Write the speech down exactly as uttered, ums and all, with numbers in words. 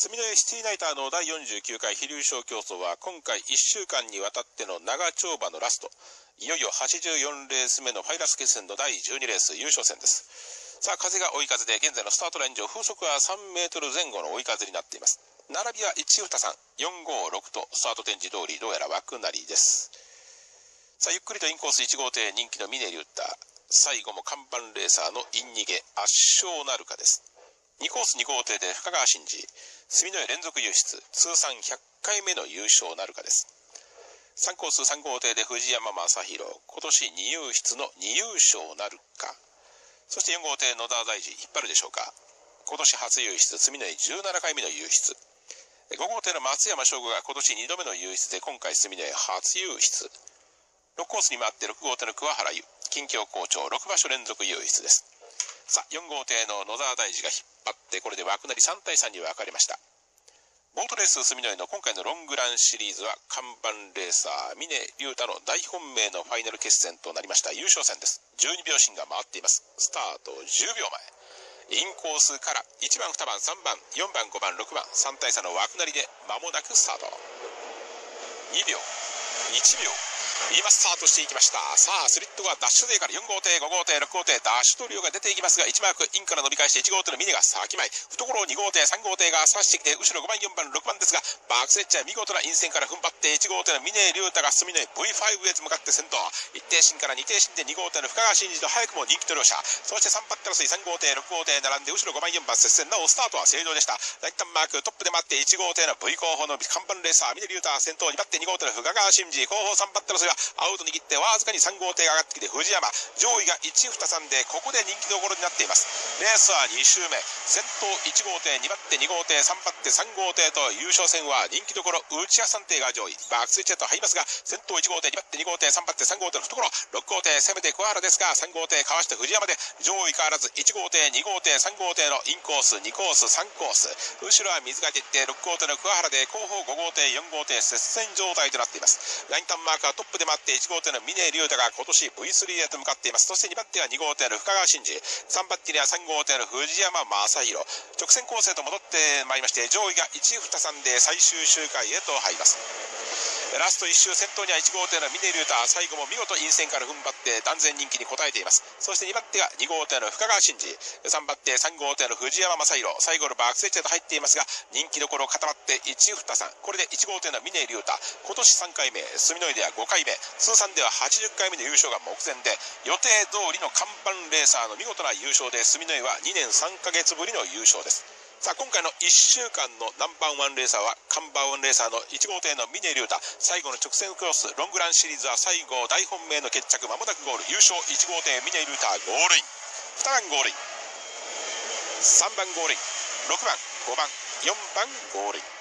住之江シティナイターのだいよんじゅうきゅうかい飛竜賞競争は今回いっしゅうかんにわたっての長丁場のラスト、いよいよはちじゅうよんレース目のファイナス決戦のだいじゅうにレース優勝戦です。さあ風が追い風で現在のスタートライン上風速はさんメートルぜん後の追い風になっています。並びはいちにさんよんごろくとスタート展示通りどうやら枠なりです。さあゆっくりとインコースいち号艇人気の峰竜太、最後も看板レーサーのイン逃げ圧勝なるかです。にコースに号艇で深川真司、住之江連続優出通算ひゃっかいめの優勝なるかです。さんコースさん号艇で藤山正宏、今年に優出のに優勝なるか。そしてよん号艇野田大二、引っ張るでしょうか。今年初優出住之江じゅうななかいめの優出。ご号艇の松山翔吾が今年にどめの優出で今回住之江初優出。ろくコースに回ってろく号艇の桑原優、近況好調ろく場所連続優出です。さあよん号艇の野沢大二が引っ張ってこれで枠なりさんたいさんに分かれました。ボートレース住之江の今回のロングランシリーズは看板レーサー峰竜太の大本命のファイナル決戦となりました優勝戦です。じゅうにびょう針が回っています。スタートじゅうびょうまえ、インコースからいちばんにばんさんばんよんばんごばんろくばんさんたいさの枠なりで間もなくスタート。にびょういちびょう今スタートしていきました。さあスリットがダッシュ勢からよん号艇ご号艇ろく号艇ダッシュトリオが出ていきますがいちマークインから伸び返していち号艇の峰が先前、懐をに号艇さん号艇が刺してきて後ろごばんよんばんろくばんですがバックセッチャー見事な陰線から踏ん張っていち号艇の峰竜太が住之江 ブイファイブ へと向かって先頭、一定進からに定進でに号艇の深川真司と早くも人気と両者、そしてさんパッタラスイさん号艇ろく号艇並んで後ろごばんよんばん接戦、なおスタートは正常でした。大胆マークトップで待っていち号艇の V 候補の看板レーサー峰竜太先頭に待ってに号艇の深川真司後方さんパッタラスイはアウト握ってわずかにさん号艇が上がってきて藤山上位がいちにさんでここで人気どころになっています。レースはに周目、先頭いち号艇に番手に号艇さん番手さん号艇と優勝戦は人気どころ内谷さん艇が上位、バックスイッチへと入りますが先頭いち号艇に番手に号艇さん番手さん号艇の懐ろく号艇攻めて桑原ですがさん号艇かわして藤山で上位変わらずいち号艇に号艇さん号艇のインコースにコースさんコース、後ろは水が出てろく号艇の桑原で後方ご号艇よん号艇接戦状態となっています。ラインタンマークはトップで待っていち号艇の峰竜太が今年 ブイスリー へと向かっています。そしてに番手はに号艇の深川真司、さん番手にはさん号艇の藤山正宏、直線構成と戻ってまいりまして上位がいちにさんで最終周回へと入ります。ラストいっ周先頭にはいち号艇の峰竜太、最後も見事陰線から踏ん張って断然人気に応えています。そしてに番手がに号艇の深川真司、さん番手さん号艇の藤山正宏、最後のバックスイッチへと入っていますが人気どころ固まっていちにさん、これでいち号艇の峰竜太今年さんかいめ、住之江ではごかいめ、通算でははちじゅっかいめの優勝が目前で予定通りの看板レーサーの見事な優勝で住之江はにねんさんかげつぶりの優勝です。さあ今回のいっしゅうかんのナンバーワンレーサーは看板ワンレーサーのいち号艇の峰竜太、最後の直線クロスロングランシリーズは最後大本命の決着、まもなくゴール、優勝いち号艇峰竜太ゴールイン、にばんゴールイン、さんばんゴールイン、ろくばんごばんよんばんゴールイン。